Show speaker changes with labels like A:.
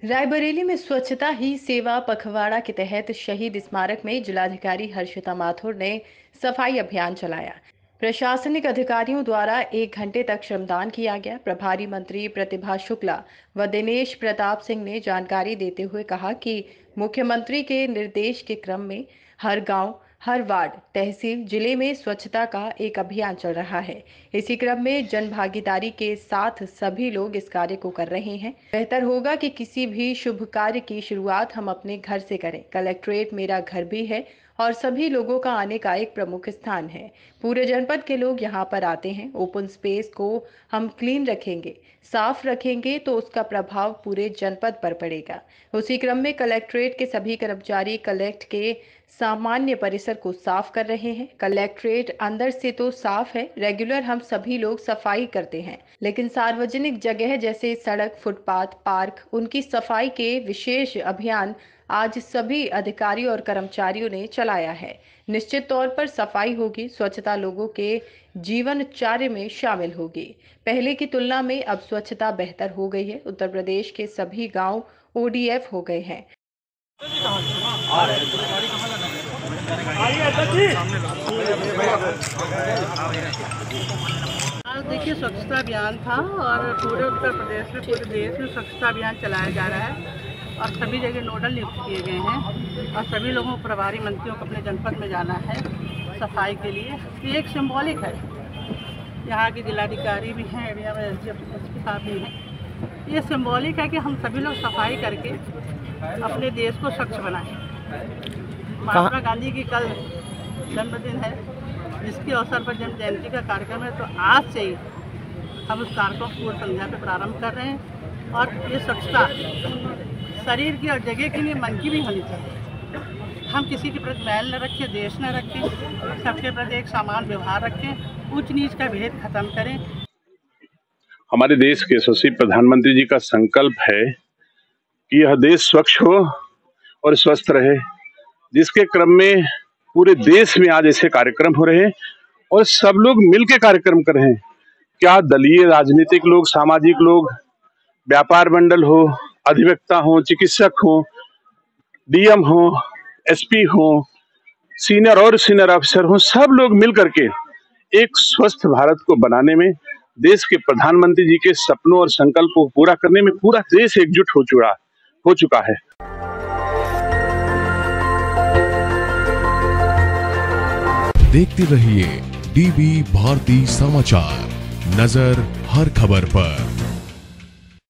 A: रायबरेली में स्वच्छता ही सेवा पखवाड़ा के तहत शहीद स्मारक में जिलाधिकारी हर्षिता माथुर ने सफाई अभियान चलाया। प्रशासनिक अधिकारियों द्वारा 1 घंटे तक श्रमदान किया गया। प्रभारी मंत्री प्रतिभा शुक्ला व दिनेश प्रताप सिंह ने जानकारी देते हुए कहा कि मुख्यमंत्री के निर्देश के क्रम में हर गांव, हर वार्ड, तहसील, जिले में स्वच्छता का एक अभियान चल रहा है। इसी क्रम में जन भागीदारी के साथ सभी लोग इस कार्य को कर रहे हैं। बेहतर होगा कि किसी भी शुभ कार्य की शुरुआत हम अपने घर से करें। कलेक्ट्रेट मेरा घर भी है और सभी लोगों का आने का एक प्रमुख स्थान है। पूरे जनपद के लोग यहाँ पर आते हैं। ओपन स्पेस को हम क्लीन रखेंगे, साफ रखेंगे तो उसका प्रभाव पूरे जनपद पर पड़ेगा। उसी क्रम में कलेक्ट्रेट के सभी कर्मचारी कलेक्ट के सामान्य परिसर को साफ कर रहे हैं। कलेक्ट्रेट अंदर से तो साफ है, रेगुलर हम सभी लोग सफाई करते हैं, लेकिन सार्वजनिक जगह जैसे सड़क, फुटपाथ, पार्क, उनकी सफाई के विशेष अभियान आज सभी अधिकारियों और कर्मचारियों ने चलाया है। निश्चित तौर पर सफाई होगी, स्वच्छता लोगों के जीवनचर्या में शामिल होगी। पहले की तुलना में अब स्वच्छता बेहतर हो गई है। उत्तर प्रदेश के सभी गांव ओडीएफ हो गए हैं।
B: आज देखिए स्वच्छता अभियान था और पूरे उत्तर प्रदेश में, पूरे देश में स्वच्छता अभियान चलाया जा रहा है और सभी जगह नोडल नियुक्त किए गए हैं और सभी लोगों को, प्रभारी मंत्रियों को अपने जनपद में जाना है सफाई के लिए। ये एक सिंबॉलिक है। यहाँ की जिलाधिकारी भी हैं, एरिया में एसपी साहब भी हैं। ये सिंबॉलिक है कि हम सभी लोग सफाई करके अपने देश को स्वच्छ बनाएं। महात्मा गांधी की कल जन्मदिन है, जिसके अवसर पर जन्म जयंती का कार्यक्रम है, तो आज से ही हम उस कार्यक्रम को पूर्व संध्या पे प्रारंभ कर रहे हैं। और ये स्वच्छता शरीर की और जगह की नहीं, मन की भी होनी चाहिए। हम किसी के प्रति मैल न रखें, देश न रखें, सबके प्रति एक समान व्यवहार रखें, ऊंच नीच का भेद खत्म करें।
C: हमारे देश के यशस्वी प्रधानमंत्री जी का संकल्प है कि यह देश स्वच्छ हो और स्वस्थ रहे, जिसके क्रम में पूरे देश में आज ऐसे कार्यक्रम हो रहे हैं और सब लोग मिलकर कार्यक्रम कर रहे हैं। क्या दलीय, राजनीतिक लोग, सामाजिक लोग, व्यापार मंडल हो, अधिवक्ता हो, चिकित्सक हो, डीएम हो, एसपी हो, सीनियर और सीनियर अफसर हो, सब लोग मिल करके एक स्वस्थ भारत को बनाने में, देश के प्रधानमंत्री जी के सपनों और संकल्पों को पूरा करने में पूरा देश एकजुट हो चुका है।
D: देखते रहिए डीबी भारती समाचार, नजर हर खबर पर।